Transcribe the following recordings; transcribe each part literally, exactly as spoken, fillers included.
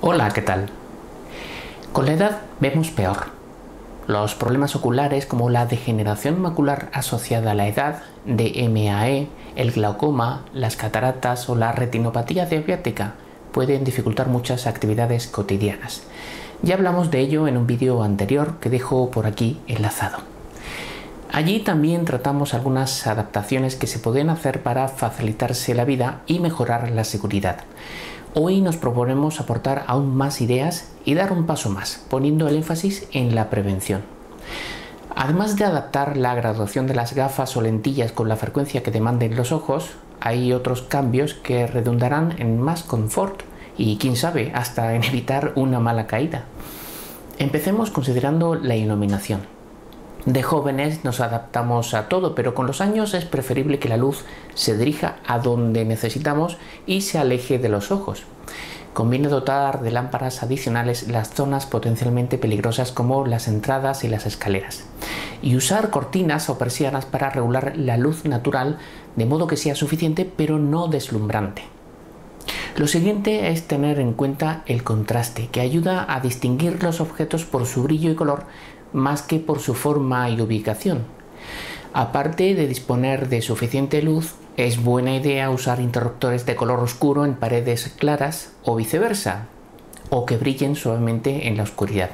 Hola, ¿qué tal? Con la edad vemos peor. Los problemas oculares como la degeneración macular asociada a la edad, D M A E, el glaucoma, las cataratas o la retinopatía diabética pueden dificultar muchas actividades cotidianas. Ya hablamos de ello en un vídeo anterior que dejo por aquí enlazado. Allí también tratamos algunas adaptaciones que se pueden hacer para facilitarse la vida y mejorar la seguridad. Hoy nos proponemos aportar aún más ideas y dar un paso más, poniendo el énfasis en la prevención. Además de adaptar la graduación de las gafas o lentillas con la frecuencia que demanden los ojos, hay otros cambios que redundarán en más confort y, quién sabe, hasta en evitar una mala caída. Empecemos considerando la iluminación. De jóvenes nos adaptamos a todo, pero con los años es preferible que la luz se dirija a donde necesitamos y se aleje de los ojos. Conviene dotar de lámparas adicionales las zonas potencialmente peligrosas como las entradas y las escaleras. Y usar cortinas o persianas para regular la luz natural de modo que sea suficiente pero no deslumbrante. Lo siguiente es tener en cuenta el contraste, que ayuda a distinguir los objetos por su brillo y color más que por su forma y ubicación. Aparte de disponer de suficiente luz, es buena idea usar interruptores de color oscuro en paredes claras o viceversa, o que brillen suavemente en la oscuridad.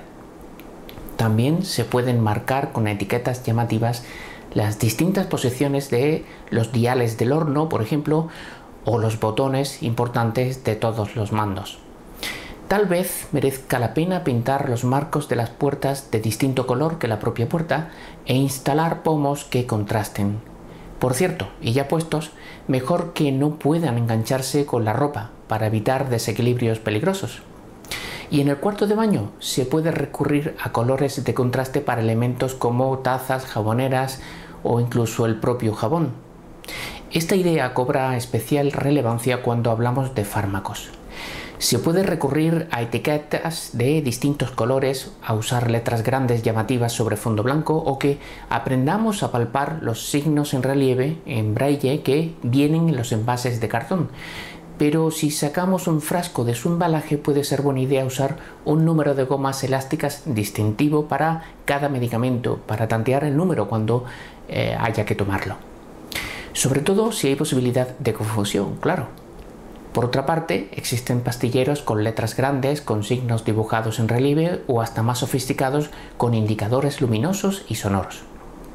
También se pueden marcar con etiquetas llamativas las distintas posiciones de los diales del horno, por ejemplo, o los botones importantes de todos los mandos. Tal vez merezca la pena pintar los marcos de las puertas de distinto color que la propia puerta e instalar pomos que contrasten. Por cierto, y ya puestos, mejor que no puedan engancharse con la ropa para evitar desequilibrios peligrosos. Y en el cuarto de baño se puede recurrir a colores de contraste para elementos como tazas, jaboneras o incluso el propio jabón. Esta idea cobra especial relevancia cuando hablamos de fármacos. Se puede recurrir a etiquetas de distintos colores, a usar letras grandes llamativas sobre fondo blanco o que aprendamos a palpar los signos en relieve en braille que vienen en los envases de cartón. Pero si sacamos un frasco de su embalaje puede ser buena idea usar un número de gomas elásticas distintivo para cada medicamento, para tantear el número cuando eh, haya que tomarlo. Sobre todo si hay posibilidad de confusión, claro. Por otra parte, existen pastilleros con letras grandes, con signos dibujados en relieve o hasta más sofisticados con indicadores luminosos y sonoros.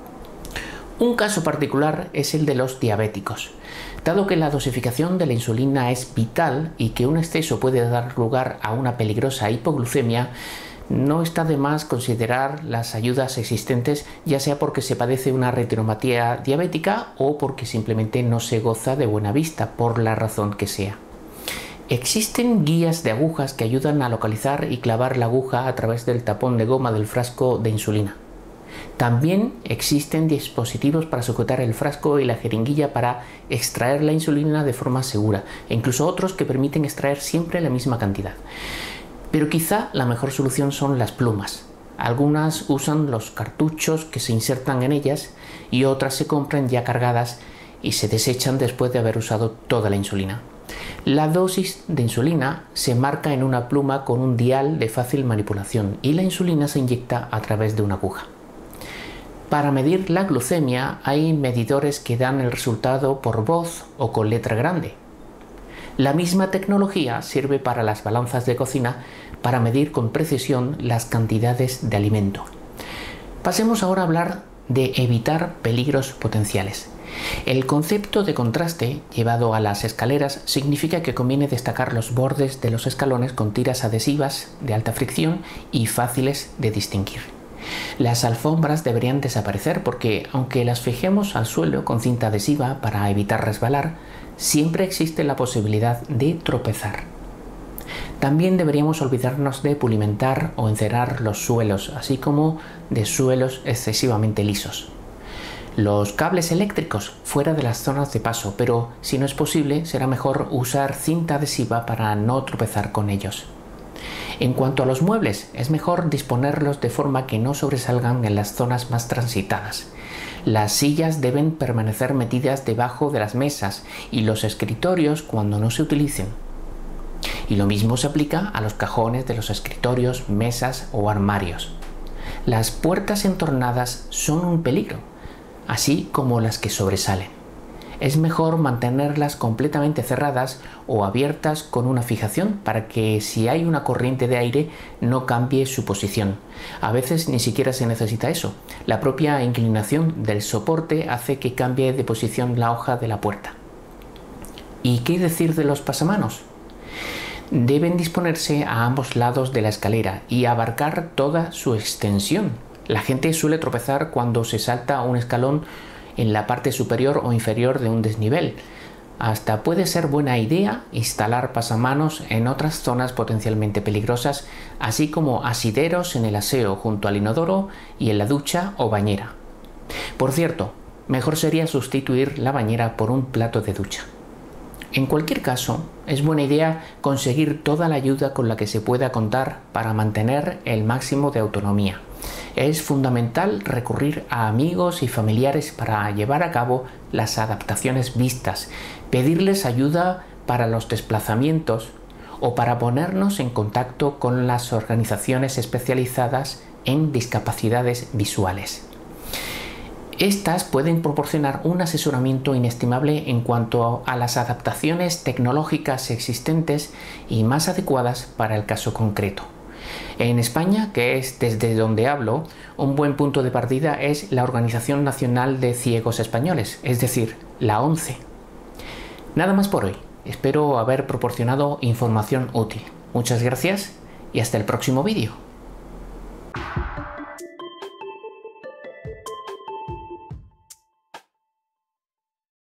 Un caso particular es el de los diabéticos. Dado que la dosificación de la insulina es vital y que un exceso puede dar lugar a una peligrosa hipoglucemia, no está de más considerar las ayudas existentes, ya sea porque se padece una retinopatía diabética o porque simplemente no se goza de buena vista, por la razón que sea. Existen guías de agujas que ayudan a localizar y clavar la aguja a través del tapón de goma del frasco de insulina. También existen dispositivos para sujetar el frasco y la jeringuilla para extraer la insulina de forma segura, e incluso otros que permiten extraer siempre la misma cantidad. Pero quizá la mejor solución son las plumas. Algunas usan los cartuchos que se insertan en ellas y otras se compran ya cargadas y se desechan después de haber usado toda la insulina. La dosis de insulina se marca en una pluma con un dial de fácil manipulación y la insulina se inyecta a través de una aguja. Para medir la glucemia hay medidores que dan el resultado por voz o con letra grande. La misma tecnología sirve para las balanzas de cocina para medir con precisión las cantidades de alimento. Pasemos ahora a hablar de evitar peligros potenciales. El concepto de contraste llevado a las escaleras significa que conviene destacar los bordes de los escalones con tiras adhesivas de alta fricción y fáciles de distinguir. Las alfombras deberían desaparecer porque, aunque las fijemos al suelo con cinta adhesiva para evitar resbalar, siempre existe la posibilidad de tropezar. También deberíamos olvidarnos de pulimentar o encerar los suelos, así como de suelos excesivamente lisos. Los cables eléctricos fuera de las zonas de paso, pero si no es posible será mejor usar cinta adhesiva para no tropezar con ellos. En cuanto a los muebles, es mejor disponerlos de forma que no sobresalgan en las zonas más transitadas. Las sillas deben permanecer metidas debajo de las mesas y los escritorios cuando no se utilicen. Y lo mismo se aplica a los cajones de los escritorios, mesas o armarios. Las puertas entornadas son un peligro, así como las que sobresalen. Es mejor mantenerlas completamente cerradas o abiertas con una fijación para que si hay una corriente de aire no cambie su posición. A veces ni siquiera se necesita eso. La propia inclinación del soporte hace que cambie de posición la hoja de la puerta. ¿Y qué decir de los pasamanos? Deben disponerse a ambos lados de la escalera y abarcar toda su extensión. La gente suele tropezar cuando se salta un escalón en la parte superior o inferior de un desnivel. Hasta puede ser buena idea instalar pasamanos en otras zonas potencialmente peligrosas, así como asideros en el aseo junto al inodoro y en la ducha o bañera. Por cierto, mejor sería sustituir la bañera por un plato de ducha. En cualquier caso, es buena idea conseguir toda la ayuda con la que se pueda contar para mantener el máximo de autonomía. Es fundamental recurrir a amigos y familiares para llevar a cabo las adaptaciones vistas, pedirles ayuda para los desplazamientos o para ponernos en contacto con las organizaciones especializadas en discapacidades visuales. Estas pueden proporcionar un asesoramiento inestimable en cuanto a las adaptaciones tecnológicas existentes y más adecuadas para el caso concreto. En España, que es desde donde hablo, un buen punto de partida es la Organización Nacional de Ciegos Españoles, es decir, la ONCE. Nada más por hoy. Espero haber proporcionado información útil. Muchas gracias y hasta el próximo vídeo.